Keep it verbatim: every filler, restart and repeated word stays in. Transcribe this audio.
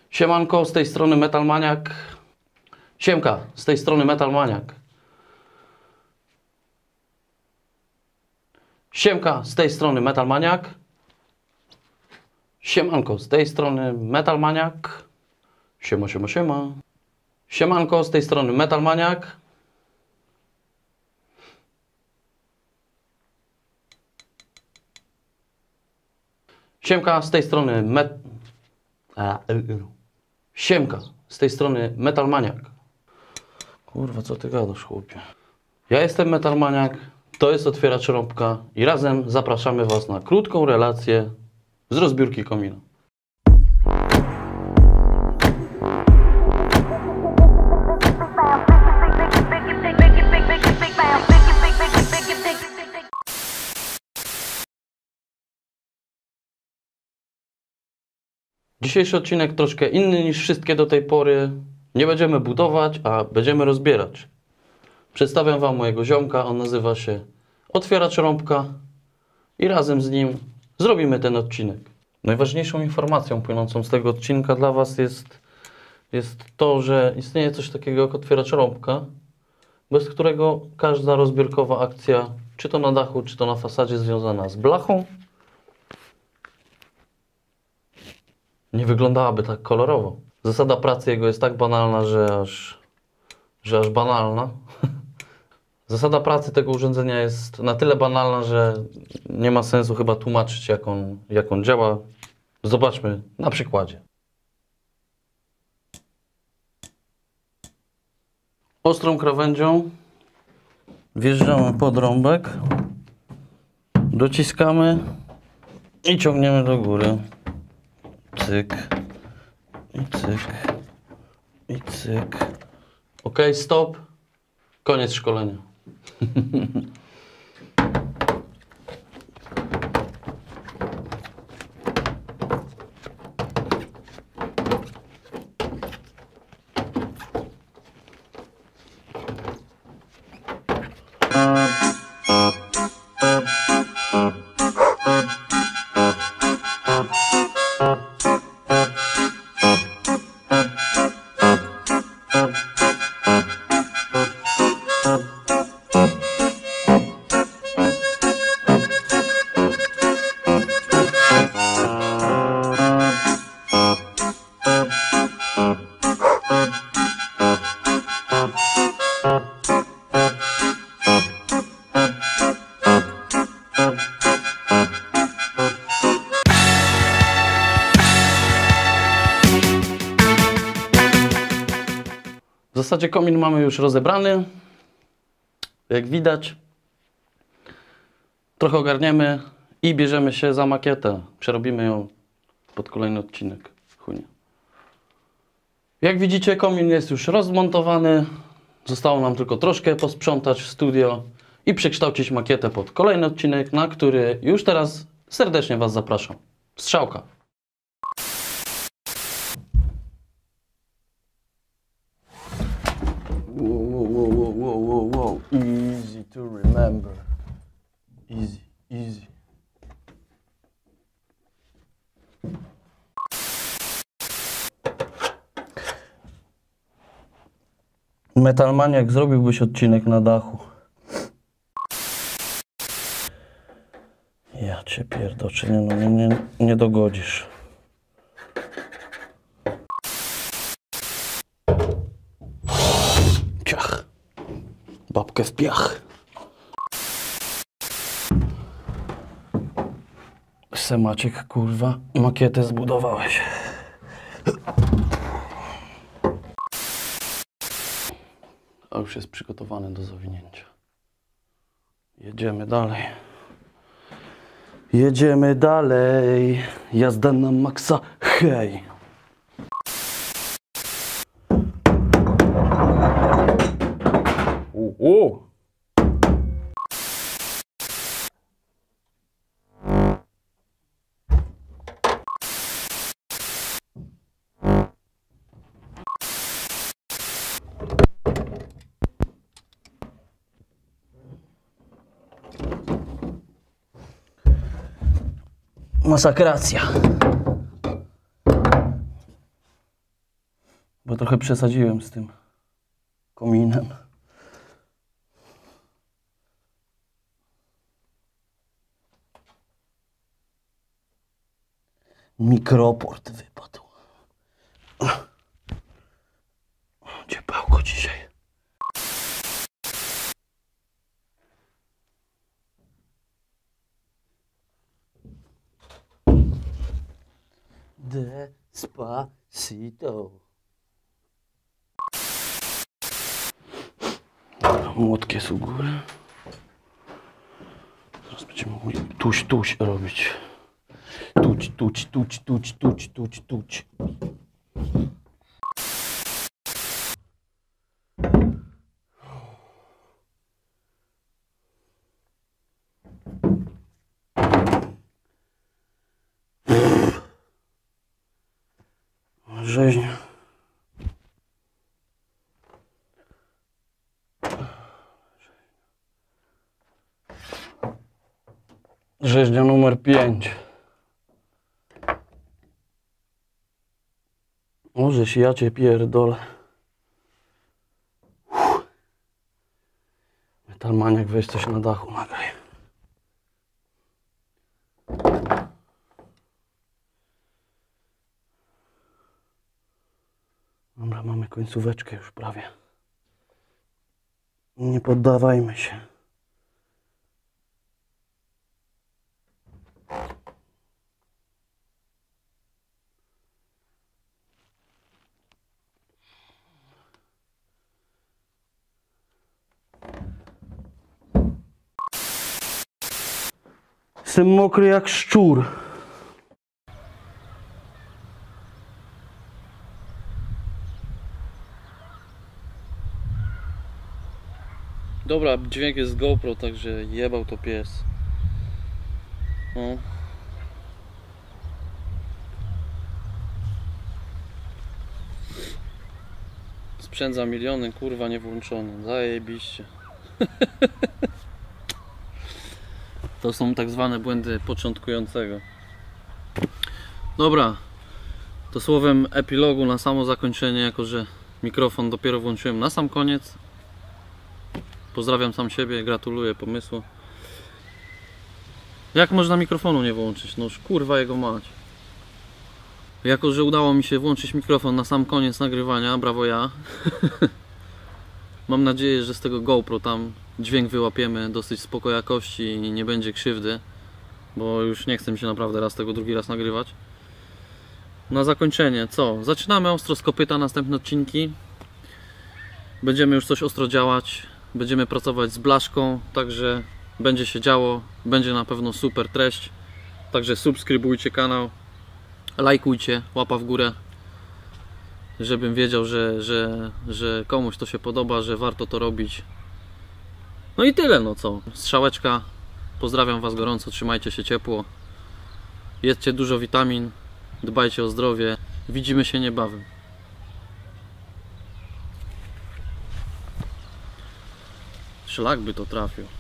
Siemanko, z tej strony Metal Maniak. Siemka, z tej strony Metal Maniak. Siemka, z tej strony Metal Maniak. Siemanko, z tej strony Metal Maniak. Siema, siema, siema. Siemanko, z tej strony Metal Maniak. Siemka, z tej strony Met... A, y, y. Siemka, z tej strony Metal Maniak. Kurwa, co ty gadasz, chłopie? Ja jestem Metal Maniak, to jest Otwieracz Rąbka i razem zapraszamy was na krótką relację z rozbiórki komina. Dzisiejszy odcinek troszkę inny niż wszystkie do tej pory. Nie będziemy budować, a będziemy rozbierać. Przedstawiam wam mojego ziomka, on nazywa się Otwieracz Rąbka i razem z nim zrobimy ten odcinek. Najważniejszą informacją płynącą z tego odcinka dla was jest, jest to, że istnieje coś takiego jak Otwieracz Rąbka, bez którego każda rozbiórkowa akcja, czy to na dachu, czy to na fasadzie, związana z blachą, nie wyglądałaby tak kolorowo. Zasada pracy jego jest tak banalna, że aż, że aż banalna. Zasada pracy tego urządzenia jest na tyle banalna, że nie ma sensu chyba tłumaczyć, jak on, jak on działa. Zobaczmy na przykładzie. Ostrą krawędzią wjeżdżamy pod rąbek, dociskamy i ciągniemy do góry. Cyk i cyk i cyk. Ok, stop. Koniec szkolenia. W zasadzie komin mamy już rozebrany, jak widać. Trochę ogarniemy i bierzemy się za makietę. Przerobimy ją pod kolejny odcinek. Chunie. Jak widzicie, komin jest już rozmontowany. Zostało nam tylko troszkę posprzątać w studio i przekształcić makietę pod kolejny odcinek, na który już teraz serdecznie was zapraszam. Strzałka! Wow, wow, wow, wow, wow, wow. Easy to remember. Easy, easy. Metal Maniak, zrobiłbyś odcinek na dachu. Ja cię pierdoczę, nie, no, nie, nie, nie dogodzisz. Ciach. Babkę w piach. Se Maciek, kurwa, makietę zbudowałeś. A już jest przygotowany do zawinięcia. Jedziemy dalej. Jedziemy dalej. Jazda na maksa. Hej! U, u. Masakracja. trochę przesadziłem z tym kominem. Mikroport wypadł. Ciepłko dzisiaj. Despacito. Młotki jest u góry. Teraz będziemy mogli tuć, tuć robić. Tuć, tuć, tuć, tuć, tuć, tuć, tuć. Rzeźnia. Rzeźnia numer pięć. Możeś, ja cię pierdolę. Uff. Metalmaniak, weź coś na dachu, nagraj. Dobra, mamy końcóweczkę już prawie. Nie poddawajmy się. Jestem mokry jak szczur. Dobra, dźwięk jest z GoPro, także jebał to pies. No. Sprzęt za miliony, kurwa, nie włączony. Zajebiście. To są tak zwane błędy początkującego. Dobra, to słowem epilogu na samo zakończenie, jako że mikrofon dopiero włączyłem na sam koniec. Pozdrawiam sam siebie, gratuluję pomysłu. Jak można mikrofonu nie włączyć? No już kurwa jego mać. Jako że udało mi się włączyć mikrofon na sam koniec nagrywania, brawo ja. Mam nadzieję, że z tego GoPro tam dźwięk wyłapiemy dosyć spoko jakości i nie będzie krzywdy, bo już nie chcę mi się naprawdę raz tego drugi raz nagrywać. Na zakończenie co? Zaczynamy ostro z kopyta, następne odcinki. Będziemy już coś ostro działać. Będziemy pracować z blaszką, także będzie się działo. Będzie na pewno super treść. Także subskrybujcie kanał, lajkujcie, łapa w górę, żebym wiedział, że, że, że komuś to się podoba, że warto to robić. No i tyle, no co? Strzałeczka. Pozdrawiam Was gorąco, trzymajcie się ciepło. Jedzcie dużo witamin, dbajcie o zdrowie. Widzimy się niebawem. Szlak by to trafił.